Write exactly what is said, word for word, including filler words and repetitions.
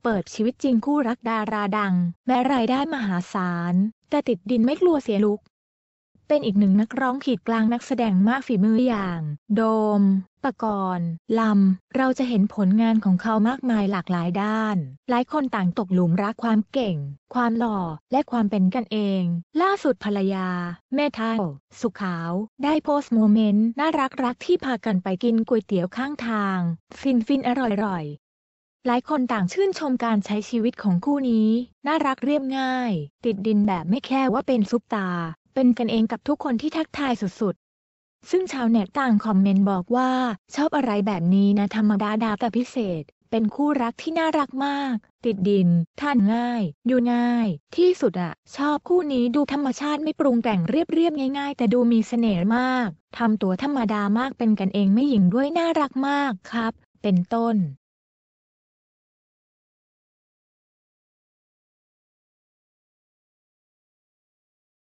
เปิดชีวิตจริงคู่รักดาราดังแม้รายได้มหาศาลแต่ติดดินไม่กลัวเสียลุคเป็นอีกหนึ่งนักร้องขีดกลางนักแสดงมากฝีมืออย่างโดมปกรณ์ลำเราจะเห็นผลงานของเขามากมายหลากหลายด้านหลายคนต่างตกหลุมรักความเก่งความหล่อและความเป็นกันเองล่าสุดภรรยาแม่เฒ่าสุขาวได้โพสต์โมเมนต์น่ารักรักที่พากันไปกินก๋วยเตี๋ยวข้างทางฟินฟินอร่อยๆหลายคนต่างชื่นชมการใช้ชีวิตของคู่นี้น่ารักเรียบง่ายติดดินแบบไม่แค่ว่าเป็นซุปตาเป็นกันเองกับทุกคนที่ทักทายสุดๆซึ่งชาวเน็ตต่างคอมเมนต์บอกว่าชอบอะไรแบบนี้นะธรรมดาดาแต่พิเศษเป็นคู่รักที่น่ารักมากติดดินทานง่ายอยู่ง่ายที่สุดอะชอบคู่นี้ดูธรรมชาติไม่ปรุงแต่งเรียบๆง่ายๆแต่ดูมีเสน่ห์มากทำตัวธรรมดามากเป็นกันเองไม่หยิ่งด้วยน่ารักมากครับเป็นต้น